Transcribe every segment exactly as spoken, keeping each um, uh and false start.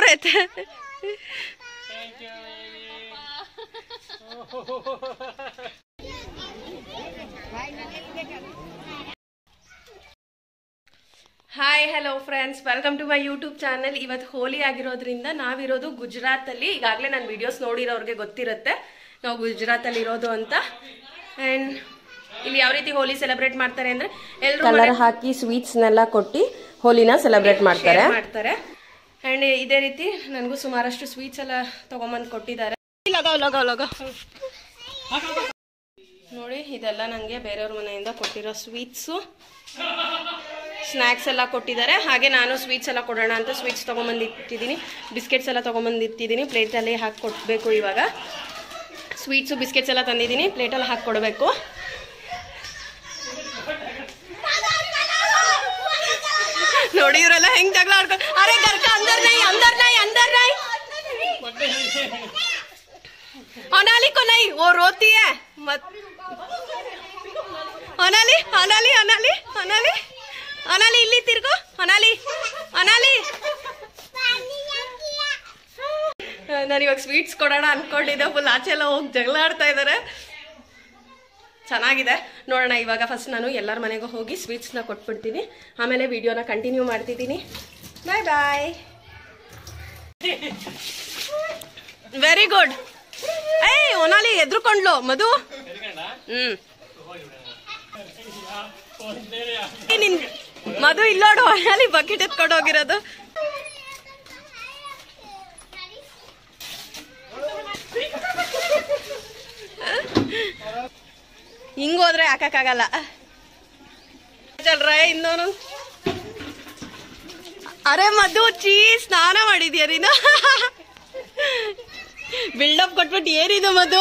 रहते हैं। Hi hello friends, welcome to my YouTube channel. ಇವತ್ತು ಹೋಲಿ ಆಗಿರೋದ್ರಿಂದ ನಾವಿರೋದು ಗುಜರಾತ್ ಅಲ್ಲಿ. ಈಗಾಗಲೇ ನಾನು ವಿಡಿಯೋಸ್ ನೋಡಿರೋರಿಗೆ ಗೊತ್ತಿರುತ್ತೆ ನಾವು ಗುಜರಾತ್ ಅಲ್ಲಿ ಇರೋದು ಅಂತ. ಅಂಡ್ ಇಲ್ಲಿ ಯಾವ ರೀತಿ ಹೋಲಿ ಸೆಲೆಬ್ರೇಟ್ ಮಾಡ್ತಾರೆ ಅಂದ್ರೆ ಎಲ್ಲರೂ ಕಲರ್ ಹಾಕಿ ಸ್ವೀಟ್ಸ್ ನೆಲ್ಲ ಕೊಟ್ಟು ಹೋಲಿನ ಸೆಲೆಬ್ರೇಟ್ ಮಾಡ್ತಾರೆ ಮಾಡ್ತಾರೆ ಅಂಡ್ ಇದೇ ರೀತಿ ನನಗೂ ಸುಮಾರಷ್ಟು ಸ್ವೀಟ್ಸ್ ಎಲ್ಲ ತಗೊಂಬಂದು ಕೊಟ್ಟಿದ್ದಾರೆ. ನೋಡಿ, ಇದೆಲ್ಲ ನನಗೆ ಬೇರೆಯವ್ರ ಮನೆಯಿಂದ ಕೊಟ್ಟಿರೋ ಸ್ವೀಟ್ಸು, ಸ್ನ್ಯಾಕ್ಸ್ ಎಲ್ಲ ಕೊಟ್ಟಿದ್ದಾರೆ. ಹಾಗೆ ನಾನು ಸ್ವೀಟ್ಸ್ ಎಲ್ಲ ಕೊಡೋಣ ಅಂತ ಸ್ವೀಟ್ಸ್ ತೊಗೊಂಬಂದಿಟ್ಟಿದ್ದೀನಿ, ಬಿಸ್ಕೆಟ್ಸ್ ಎಲ್ಲ ತೊಗೊಂಬಂದಿಟ್ಟಿದ್ದೀನಿ. ಪ್ಲೇಟಲ್ಲಿ ಹಾಕಿ ಕೊಡಬೇಕು. ಇವಾಗ ಸ್ವೀಟ್ಸು ಬಿಸ್ಕೆಟ್ಸ್ ಎಲ್ಲ ತಂದಿದ್ದೀನಿ, ಪ್ಲೇಟಲ್ಲಿ ಹಾಕಿ ಕೊಡಬೇಕು. ನೋಡಿ ಇವರೆಲ್ಲ ಹೆಂಗ್ ಜಗಳ ಆಡ್ಕೊಂಡು, ಅರೆ ಗರ್ಕ ಅಂದರ್ ನೈ ಅಂದರ್ ನೈ ಅಂದರ್ ನೈ अनाली को नहीं, वो रोती है मत. अनाली अनाली अनाली अनाली अनाली इल्ली तिर्गो. अनाली अनाली ನಾನು ಇವಾಗ ಸ್ವೀಟ್ಸ್ ಕೊಡೋಣ ಅನ್ಕೊಂಡಿದ್ದೆ. ಫುಲ್ ಆಚೆ ಎಲ್ಲ ಹೋಗಿ ಜಗಳ ಆಡ್ತಾ ಇದ್ದಾರೆ. ಚೆನ್ನಾಗಿದೆ, ನೋಡೋಣ. ಇವಾಗ ಫಸ್ಟ್ ನಾನು ಎಲ್ಲರ ಮನೆಗೂ ಹೋಗಿ ಸ್ವೀಟ್ಸ್ನ ಕೊಟ್ಬಿಡ್ತೀನಿ, ಆಮೇಲೆ ವಿಡಿಯೋನ ಕಂಟಿನ್ಯೂ ಮಾಡ್ತಿದ್ದೀನಿ. Bye bye. Very good. ಏಯ್ ಓನಾಲಿ ಎದ್ರುಕೊಂಡ್ಲು ಮಧು. ಹ್ಮ್ ನಿನ್ ಮಧು ಇಲ್ಲೋಡು, ಓನಾಲಿ ಬಕೆಟ್ ಎತ್ಕೊಂಡು ಹೋಗಿರೋದು. ಹಿಂಗೋದ್ರೆ ಹಾಕಕ್ಕಾಗಲ್ಲ. ಚಲ್ರ ಇನ್ನೋನು. ಅರೆ ಮಧು, ಚೀ ಸ್ನಾನ ಮಾಡಿದ್ಯಾ ನೀನು? ಬಿಲ್ಡಪ್ ಕೊಟ್ಬಿಟ್ಟು ಏನಿದು ಮಧು?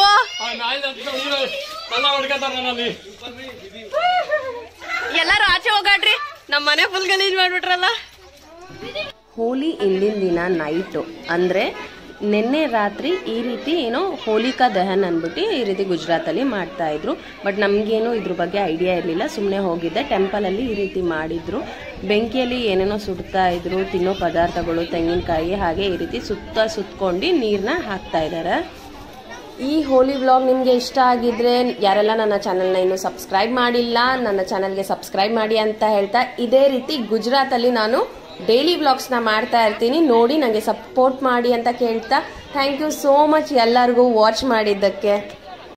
ಎಲ್ಲಾರು ಆಚೆ ಹೋಗಾಡ್ರಿ, ನಮ್ಮ ಮನೆ ಫುಲ್ ಗಲೀಜ್ ಮಾಡ್ಬಿಟ್ರಲ್ಲ. ಹೋಲಿ ಇಂದಿನ ದಿನ ನೈಟು ಅಂದ್ರೆ ನಿನ್ನೆ ರಾತ್ರಿ ಈ ರೀತಿ ಏನೋ ಹೋಲಿಕಾ ದಹನ್ ಅಂದ್ಬಿಟ್ಟು ಈ ರೀತಿ ಗುಜರಾತಲ್ಲಿ ಮಾಡ್ತಾ ಇದ್ರು. ಬಟ್ ನಮಗೇನು ಇದ್ರ ಬಗ್ಗೆ ಐಡಿಯಾ ಇರಲಿಲ್ಲ. ಸುಮ್ಮನೆ ಹೋಗಿದ್ದೆ. ಟೆಂಪಲಲ್ಲಿ ಈ ರೀತಿ ಮಾಡಿದ್ರು. ಬೆಂಕಿಯಲ್ಲಿ ಏನೇನೋ ಸುಡ್ತಾ ಇದ್ರು, ತಿನ್ನೋ ಪದಾರ್ಥಗಳು, ತೆಂಗಿನಕಾಯಿ, ಹಾಗೆ ಈ ರೀತಿ ಸುತ್ತ ಸುತ್ಕೊಂಡು ನೀರನ್ನ ಹಾಕ್ತಾ ಇದ್ದಾರೆ. ಈ ಹೋಲಿ ವ್ಲಾಗ್ ನಿಮಗೆ ಇಷ್ಟ ಆಗಿದ್ರೆ ಯಾರೆಲ್ಲ ನನ್ನ ಚಾನಲ್ನ ಇನ್ನೂ ಸಬ್ಸ್ಕ್ರೈಬ್ ಮಾಡಿಲ್ಲ, ನನ್ನ ಚಾನಲ್ಗೆ ಸಬ್ಸ್ಕ್ರೈಬ್ ಮಾಡಿ ಅಂತ ಹೇಳ್ತಾ, ಇದೇ ರೀತಿ ಗುಜರಾತಲ್ಲಿ ನಾನು ಡೈಲಿ ವ್ಲಾಗ್ಸ್ನ ಮಾಡ್ತಾ ಇರ್ತೀನಿ. ನೋಡಿ ನನಗೆ ಸಪೋರ್ಟ್ ಮಾಡಿ ಅಂತ ಕೇಳ್ತಾ, ಥ್ಯಾಂಕ್ ಯು ಸೋ ಮಚ್ ಎಲ್ಲರಿಗೂ ವಾಚ್ ಮಾಡಿದ್ದಕ್ಕೆ.